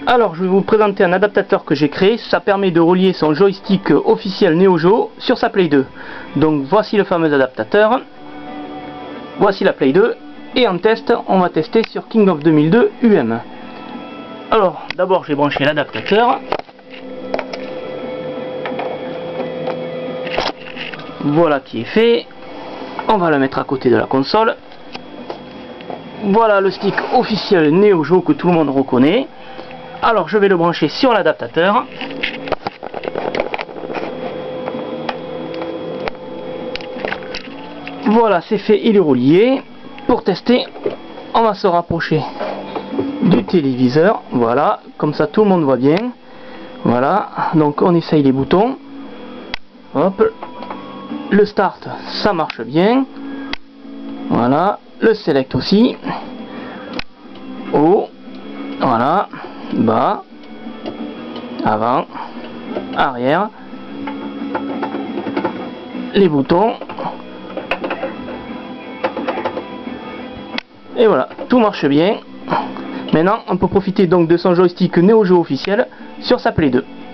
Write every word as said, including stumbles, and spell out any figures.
Alors je vais vous présenter un adaptateur que j'ai créé. Ça permet de relier son joystick officiel Neo Geo sur sa Play deux. Donc voici le fameux adaptateur. Voici la Play deux. Et en test, on va tester sur King of deux mille deux U M. Alors d'abord j'ai branché l'adaptateur. Voilà qui est fait. On va le mettre à côté de la console. Voilà le stick officiel Neo Geo que tout le monde reconnaît. Alors je vais le brancher sur l'adaptateur. Voilà, c'est fait, il est relié. Pour tester, on va se rapprocher du téléviseur. Voilà, comme ça tout le monde voit bien. Voilà, donc on essaye les boutons. Hop. Le start, ça marche bien. Voilà, le select aussi. Haut, voilà, bas, avant, arrière. Les boutons. Et voilà, tout marche bien. Maintenant, on peut profiter donc de son joystick Neo Geo officiel sur sa Play deux.